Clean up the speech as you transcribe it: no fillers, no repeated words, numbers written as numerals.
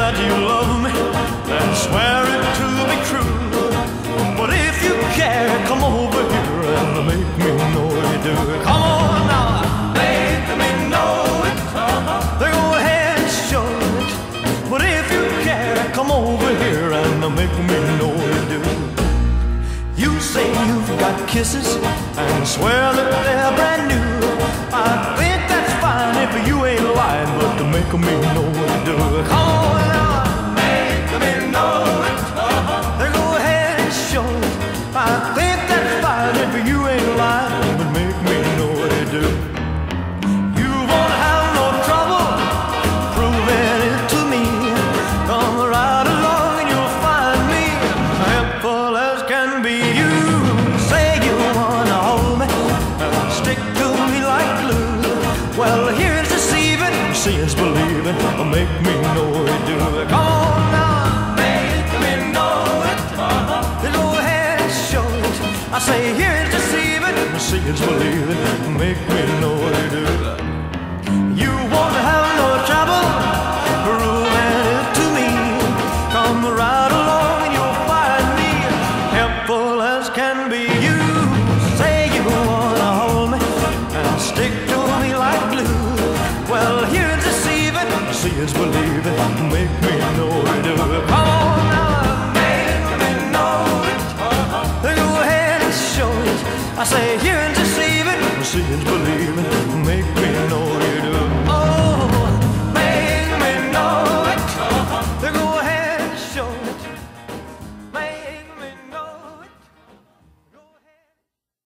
that you love me and swear it to be true. But if you care, come over here and make me know you do. Come on now, make me know it. Then go ahead and show it. But if you care, come over here and make me know you do. You say you've got kisses and swear that they're brand new. I think that's fine if you ain't lying, but to make me know what to do. Come on now, make me know it. Then go ahead and show it. I think that's fine if you ain't lying, but make me know what to do. You won't have no trouble proving it to me. Come right along and you'll find me helpful as can be. You say you wanna hold me and stick to me like glue. Well, here's deceiving, seeing's believing. Make me know you do. Come on now, make me know it. Then go ahead and show it. I say here's deceiving, seeing's believing. Make me know you do. You won't have no trouble proving it to me. Come right along and you'll find me helpful as can be. You say you wanna hold me and stick to me like glue. Well, here's deceiving, seeing's believing. Make me know you do. Come on now, make me know it. Then go ahead and show it. I say here's deceiving, seeing's believing. Make